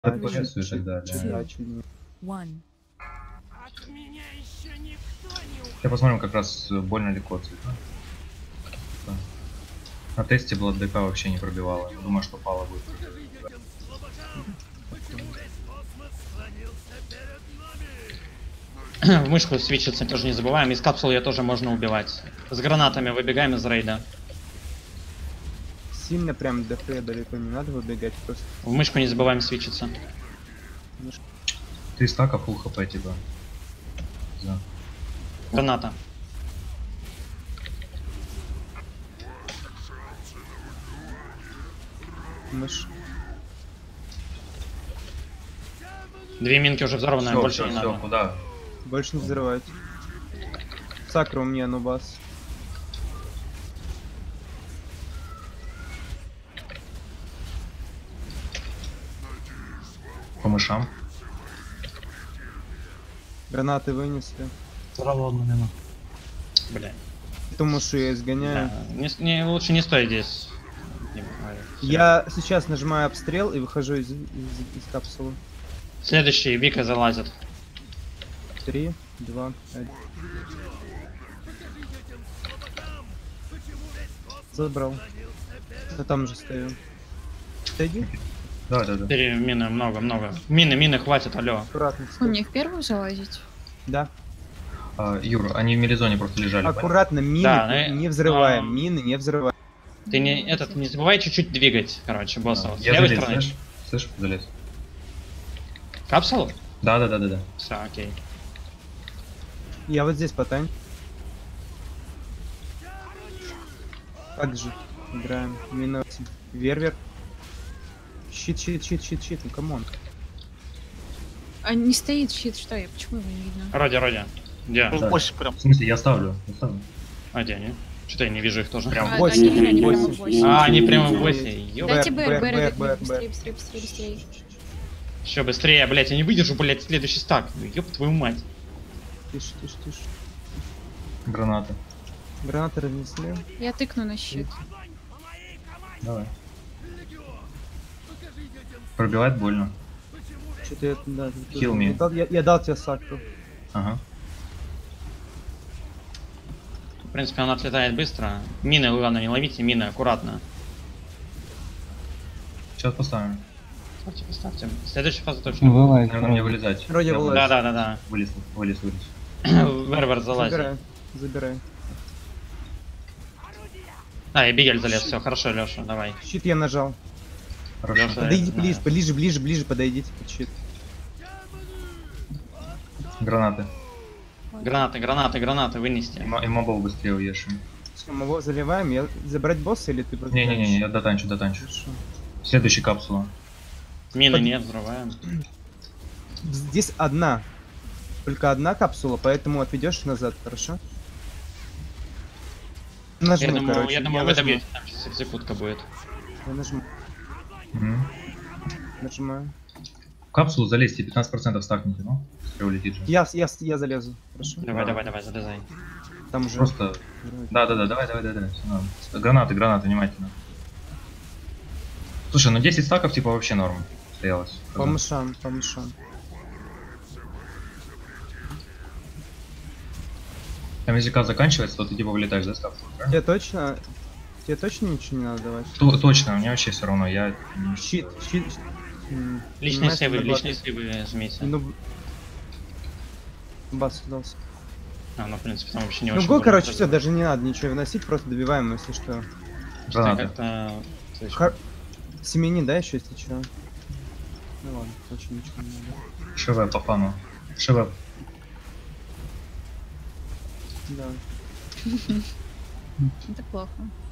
ПС и так далее. Я посмотрим, как раз больно ли коцает. Да. На тесте была ДК вообще не пробивала. Думаю, что пала будет. В мышку свечиться тоже не забываем. Из капсул ее тоже можно убивать. С гранатами выбегаем из рейда. Сильно прям до фрея далеко не надо выбегать, просто. В мышку не забываем свечиться. 3 стака фул хп типа. Да. Граната. Мышь. 2 минки уже взорваны, больше не надо. Куда? Больше не взрывать. Сакра у меня, нубас. По мышам. Гранаты вынесли. Взорвал мину. Бля. Эту мышу я изгоняю. Да. Лучше не стой здесь. Я сейчас нажимаю обстрел и выхожу из капсулы. Следующий, Вика залазит. 3, 2, 1. Забрал. Я там же стою. Отойди. Да. 4 мины, много. Мины, хватит, алло. Аккуратно. У них в первую залазить? Да. Юр, они в мелизоне просто лежали. Аккуратно, мины Да, не взрываем. Мины не взрываем. Ты не забывай чуть-чуть двигать, короче, боссов. С Я левой залез, стороны. слышь, залез. Капсулу? Да. Все, окей. Я вот здесь потань. Как же играем? Мина. Вервер. Щит, ну камон. А не стоит щит, что я? Почему его не видно? Роди. Где? Да. Больше прям. В смысле, я ставлю. А где они? Что-то я не вижу их тоже. Прям А, восемь, они прямо в восемь. 8. А, они прямо в боссе. Ёп. Дайте Бэр, БР, бэр. быстрее. Еще быстрее, блять, я не выдержу, блять, следующий стак. Ёб твою мать. Тише. Гранаты. Гранаты разнесли. Я тыкну на щит. Давай. Пробивает больно. Что-то я... Да, Heal me. я дал тебе сакру. Ага. В принципе, он отлетает быстро. Мины, главное, не ловите, мины аккуратно. Сейчас поставим. Поставьте. Следующая фаза точно. Наверное, мне вылезать. Вроде Я вылазит. Да. Вылез. Вервер залазит. Забирай. А, и Бигель залез, все, хорошо, Леша, давай. Щит я нажал. Хорошо. Лёша, Подойди да. ближе, подойдите под щит. Гранаты. Гранаты вынести. И мобов быстрее уешим. Все, мы его заливаем. Забрать босса или ты просто... Не, я дотанчу. Хорошо. Следующая капсула. Мины нет, взрываем. Здесь только одна капсула, поэтому отведешь назад, хорошо? Нажму, короче. Я думаю, вы нажму. добьете, там сейчас экзекутка будет. Я нажму. Мгм. Нажимаю. В капсулу залезьте, 15% стакните, ну? Все улетит же. Я залезу, хорошо? Давай, залезай. Там уже... Просто... Да, давай. Всё норм. Гранаты, внимательно. Слушай, ну 10 стаков типа вообще норм стоялось. По мышам. Там если кап заканчивается, то ты типа вылетаешь, да, с капсулы, правильно? Тебе точно ничего не надо давать? Точно, мне вообще все равно, я... Щит. Личные Понимаешь, сейвы жмите. Ну... Бас дался. В принципе, там вообще не Ну, очень... го, больно. короче, все, даже не надо ничего вносить, просто добиваем, если что. Гранаты. Как-то... Семени, да, еще, если что? Ну ладно, очень ничего не надо. ШВ по фану. ШВ. Да. Это плохо.